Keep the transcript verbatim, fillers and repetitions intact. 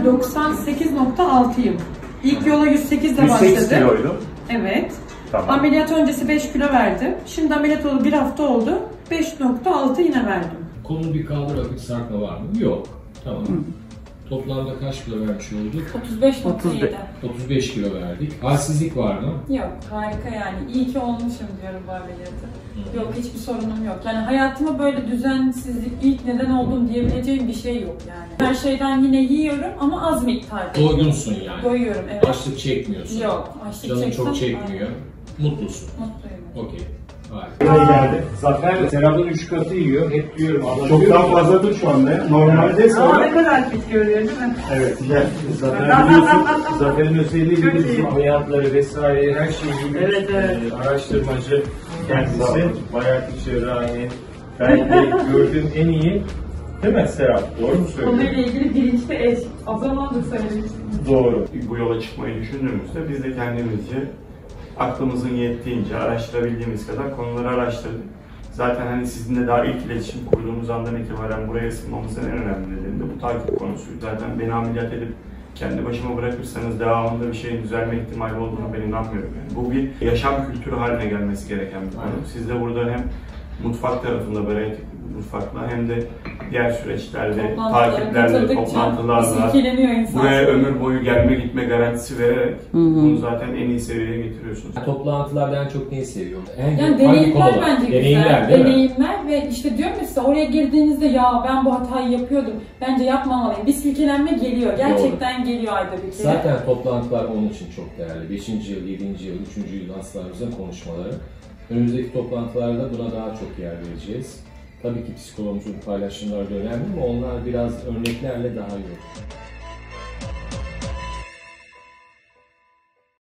doksan sekiz nokta altıyım. İlk yola yüz sekizle yüz sekiz başladım. kiloydum. Evet. Tamam. Ameliyat öncesi beş kilo verdim. Şimdi ameliyat oldu bir hafta oldu. beş nokta altı yine verdim. Kolun bir kaldır bakıp sarkma var mı? Yok. Tamam. Hı. Toplamda kaç kilo vermiş olduk? otuz beş nokta yedi. otuz beş kilo verdik. Halsizlik var mı? Yok, harika yani. İyi ki olmuşum diyorum bu ameliyatı. Hı. Yok, hiçbir sorunum yok. Yani hayatıma böyle düzensizlik ilk neden oldum diyebileceğim bir şey yok yani. Her şeyden yine yiyorum ama az miktarda. Doydunsun yani. Doyuyorum, evet. Açlık çekmiyorsun. Yok, açlık Canın çeksem, çok çekmiyor. Aynen. Mutlusun. Mutluyum. Okey. Buraya geldi. Zafer Serap'ın üç katı yiyor. Hep diyorum. Çok daha fazladır şu anda. Normalde sonra... Aa, ne kadar fit görüyor değil mi? Evet. Gel. Zafer biliyorsun. Zafer'in özelliği biliyorsun. Ameliyatları vesaire her şeyi biliyor. Evet, evet. Ee, araştırmacı kendisi. Bayağı cerrahi. Belki gördüğüm en iyi. Değil mi Serap? Doğru mu söylüyorsun? Konuyla ilgili bilinçli eş. O zaman da söylemiştim. Doğru. Bu yola çıkmayı düşündüğümüzde biz de kendimizce aklımızın yettiğince araştırabildiğimiz kadar konuları araştırdık. Zaten hani sizinle daha ilk iletişim kurduğumuz andan itibaren buraya ısınmamızın en önemli nedeni de bu takip konusuydu. Zaten beni ameliyat edip kendi başıma bırakırsanız devamında bir şeyin düzelme ihtimali olduğunu ben inanmıyorum. Yani bu bir yaşam kültürü haline gelmesi gereken bir konu. Siz de burada hem mutfak tarafında böyle mutfakla hem de diğer süreçlerde, takiplerle, toplantılarla buraya ömür boyu gelme gitme garantisi vererek hı hı. bunu zaten en iyi seviyeye getiriyorsunuz. Toplantılarda en çok neyi seviyorum? En Yani deneyimler bence deneyimler, güzel. Deneyimler ve işte diyorum ya size oraya girdiğinizde ya ben bu hatayı yapıyordum. Bence yapmamalıyım. Bir silkelenme geliyor. Gerçekten Doğru. geliyor ayda bir kere. Zaten toplantılar onun için çok değerli. beşinci yıl, yedinci yıl, üçüncü yıl hastalarımızın konuşmaları. Önümüzdeki toplantılarda buna daha çok yer vereceğiz. Tabii ki psikologumuzun paylaşımları da önemli ama onlar biraz örneklerle daha iyi olur.